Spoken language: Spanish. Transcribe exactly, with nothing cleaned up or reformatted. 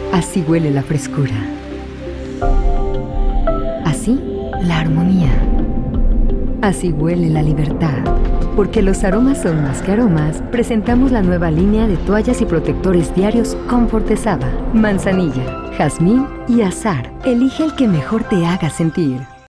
Así huele la frescura. Así, la armonía. Así huele la libertad. Porque los aromas son más que aromas, presentamos la nueva línea de toallas y protectores diarios Comfort de Saba. Manzanilla, jazmín y azahar. Elige el que mejor te haga sentir.